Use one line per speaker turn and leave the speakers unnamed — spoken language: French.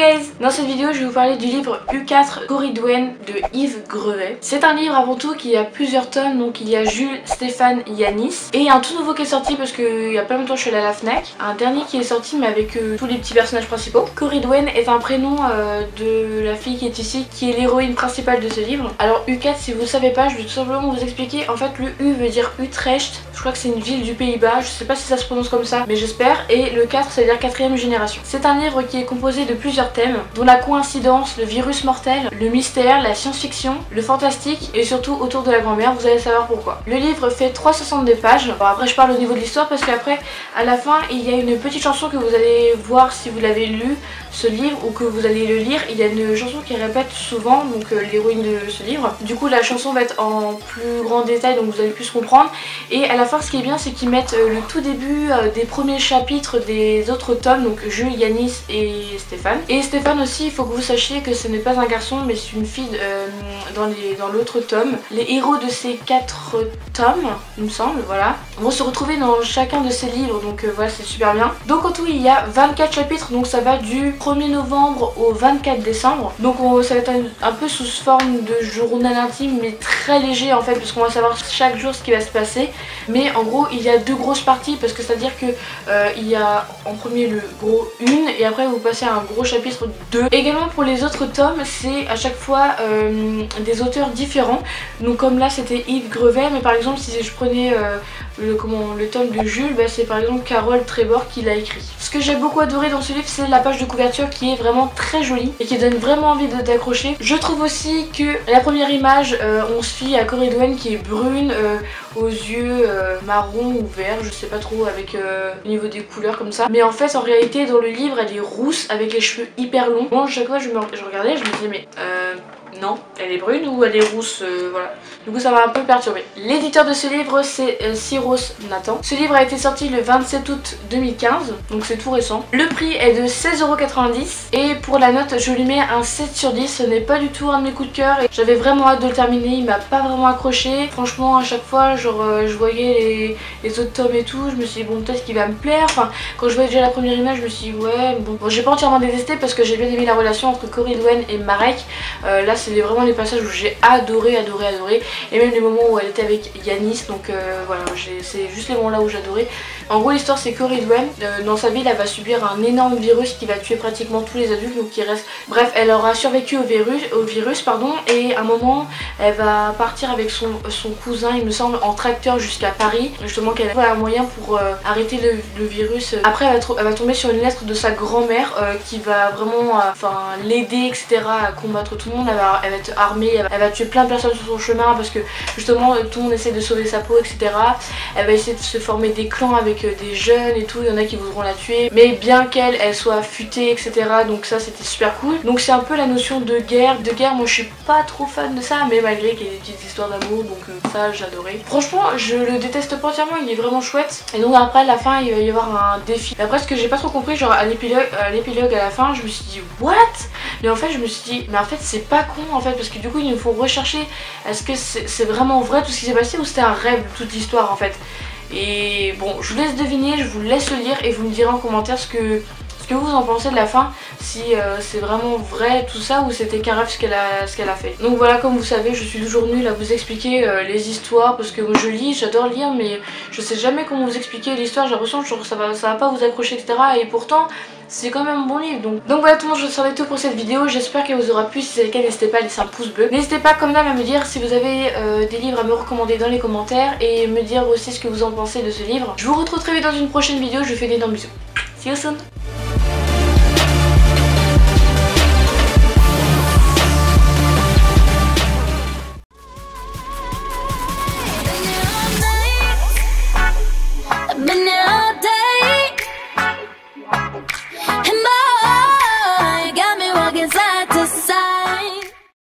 guys! Dans cette vidéo je vais vous parler du livre U4 Corridwen de Yves Grevet. C'est un livre avant tout qui a plusieurs tomes, donc il y a Jules, Stéphane, Yanis. Et il y a un tout nouveau qui est sorti parce qu'il y a pas longtemps je suis allée à la Fnac. Un dernier qui est sorti mais avec tous les petits personnages principaux. Corridwen est un prénom de la fille qui est ici, qui est l'héroïne principale de ce livre. Alors U4, si vous ne savez pas, je vais tout simplement vous expliquer. En fait le U veut dire Utrecht, je crois que c'est une ville du Pays-Bas, je sais pas si ça se prononce comme ça mais j'espère. Et le 4 ça veut dire 4ème génération. C'est un livre qui est composé de plusieurs thèmes, dont la coïncidence, le virus mortel, le mystère, la science-fiction, le fantastique et surtout autour de la grand-mère. Vous allez savoir pourquoi. Le livre fait 362 pages. Bon, après je parle au niveau de l'histoire parce qu'après à la fin il y a une petite chanson que vous allez voir si vous l'avez lu ce livre ou que vous allez le lire. Il y a une chanson qui répète souvent, donc l'héroïne de ce livre. Du coup la chanson va être en plus grand détail donc vous allez plus comprendre. Et à la fin ce qui est bien c'est qu'ils mettent le tout début des premiers chapitres des autres tomes, donc Jules, Yanis et Stéphane. Et Stéphane aussi, il faut que vous sachiez que ce n'est pas un garçon mais c'est une fille dans l'autre tome. Les héros de ces 4 tomes, il me semble, voilà, vont se retrouver dans chacun de ces livres, donc voilà, c'est super bien. Donc en tout il y a 24 chapitres, donc ça va du 1er novembre au 24 décembre. Donc ça va être un peu sous forme de journal intime mais très léger en fait, parce qu'on va savoir chaque jour ce qui va se passer. Mais en gros il y a 2 grosses parties, parce que c'est à dire que il y a en premier le gros 1 et après vous passez à un gros chapitre 2. Également pour les autres tomes c'est à chaque fois des auteurs différents. Donc comme là c'était Yves Grevet, mais par exemple si je prenais le tome de Jules, bah, c'est par exemple Carole Trébor qui l'a écrit. Ce que j'ai beaucoup adoré dans ce livre c'est la page de couverture qui est vraiment très jolie et qui donne vraiment envie de t'accrocher. Je trouve aussi que la première image, on se fie à Corridwen qui est brune, aux yeux marron ou vert, je sais pas trop avec au niveau des couleurs comme ça. Mais en fait en réalité dans le livre elle est rousse avec les cheveux hyper longs. Moi chaque fois je regardais, je me disais mais non, elle est brune ou elle est rousse, voilà. Du coup ça m'a un peu perturbée. L'éditeur de ce livre c'est Cyros Nathan. Ce livre a été sorti le 27 août 2015, donc c'est tout récent. Le prix est de 16,90 € et pour la note je lui mets un 7 sur 10. Ce n'est pas du tout un de mes coups de cœur et j'avais vraiment hâte de le terminer, il m'a pas vraiment accroché. Franchement à chaque fois genre je voyais les autres tomes et tout, je me suis dit bon peut-être qu'il va me plaire. Enfin quand je voyais déjà la première image je me suis dit ouais bon, j'ai pas entièrement détesté parce que j'ai bien aimé la relation entre Corridwen et Marek. Là c'est vraiment les passages où j'ai adoré et même les moments où elle était avec Yanis, donc voilà c'est juste les moments là où j'adorais. En gros l'histoire c'est Corridwen, dans sa ville elle va subir un énorme virus qui va tuer pratiquement tous les adultes, donc qui reste, bref elle aura survécu au virus pardon, et à un moment elle va partir avec son cousin il me semble en tracteur jusqu'à Paris, justement qu'elle a un moyen pour arrêter le virus. Après elle va tomber sur une lettre de sa grand-mère qui va vraiment l'aider etc à combattre tout le monde. Elle va être armée, elle va tuer plein de personnes sur son chemin parce que justement tout le monde essaie de sauver sa peau etc. Elle va essayer de se former des clans avec des jeunes et tout, il y en a qui voudront la tuer, mais bien qu'elle soit futée etc, donc ça c'était super cool. Donc c'est un peu la notion de guerre, moi je suis pas trop fan de ça, mais malgré qu'il y ait des petites histoires d'amour, donc ça j'adorais. Franchement je le déteste pas entièrement, il est vraiment chouette. Et donc après à la fin il va y avoir un défi. Après ce que j'ai pas trop compris, genre à l'épilogue à la fin je me suis dit what, mais en fait je me suis dit mais en fait c'est pas con en fait, parce que du coup ils nous font rechercher est-ce que c'est vraiment vrai tout ce qui s'est passé ou c'était un rêve toute l'histoire en fait. Et bon je vous laisse deviner, je vous laisse le lire et vous me direz en commentaire ce que vous en pensez de la fin, si c'est vraiment vrai tout ça ou c'était qu'un rêve ce qu'elle a fait. Donc voilà, comme vous savez je suis toujours nulle à vous expliquer les histoires parce que moi je lis, j'adore lire mais je sais jamais comment vous expliquer l'histoire, j'ai l'impression que ça va pas vous accrocher etc, et pourtant c'est quand même un bon livre. Donc voilà tout le monde, je serai tout pour cette vidéo, j'espère qu'elle vous aura plu. Si c'est le cas n'hésitez pas à laisser un pouce bleu, n'hésitez pas comme d'hab à me dire si vous avez des livres à me recommander dans les commentaires et me dire aussi ce que vous en pensez de ce livre. Je vous retrouve très vite dans une prochaine vidéo, je vous fais d'énormes bisous, see you soon.